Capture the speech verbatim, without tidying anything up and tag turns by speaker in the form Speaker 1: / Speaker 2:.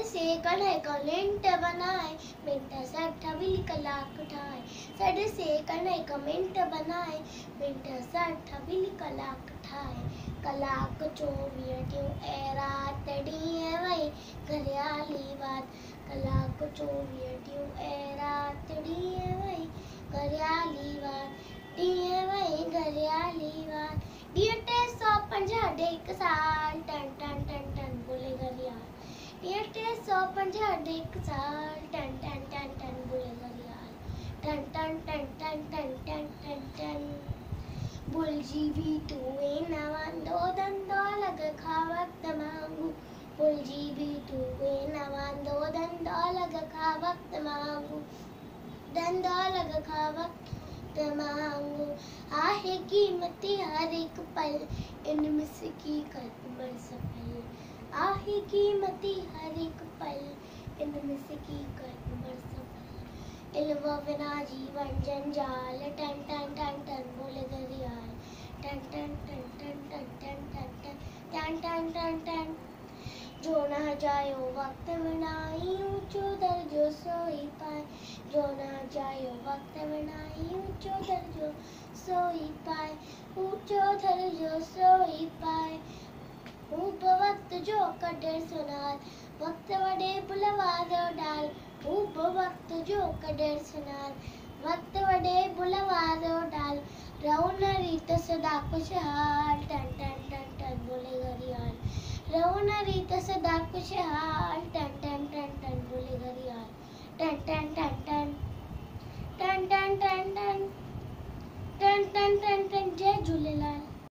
Speaker 1: से कढ़े कमेंट बनाए, मिंट सठ बिल कलाक ठाए। सड़ से कढ़े कमेंट बनाए, मिंट सठ बिल कलाक ठाए। कलाक चोवीह टियूं ऐं राति ॾींहं वई घरियाली वात। कलाक चोवीह टियूं ऐं राति ॾींहं वई घरियाली वात। ॾींहं वई घरियाली वात। ॾींहं टे सौ पंजाह ॾे हिकु साल, टन टन टन टन बोले घरियाल। ॾींहं टे सौ पंजाह ॾे हिकु साल, टन टन टन टन बोले घरियाल। टन टन टन टन टन टन टन टन। भुलिजी भी तू वे न वांदो धंधो लॻ खा वक़्त मांगू। भुलिजी भी तू वे न वांदो धंधो लॻ खा वक़्त मांगू। धंधो लॻ खा वक़्त मांगू। आहे क़ीमती हर हिकु पल, इन मिसकी कर उमर सफल। आहे क़ीमती हर हिकु पल, इन मिसकी कर उमर सफल। इल्म बिना जीवन जंजाल, टन टन टन टन बोले घरियाल। टन टन टन टन टन टन टन टन टन टन टन। जो न जायो वक्त विनाई, ऊंचो दर्जो सोई पाए। जो न जायो वक्त विनाई, ऊंचो दर्जो सोई पाए। ऊंचो दर्जो सोई पाए। हूं बि वक्त जो कॾहिं सुनार, वक्त वॾे बुलवारो डाल। हूं बि वक्त जो कॾहिं सुनार, वक्त वॾे बुलवारो डाल। रहो न रीत सदा खुशहाल, टन टन टन टन बोले घरियाल। रहो न रीत सदा खुशहाल, टन टन टन टन बोले घरियाल। टन टन टन टन टन टन टन टन टन टन टन टन। जय झूलेलाल।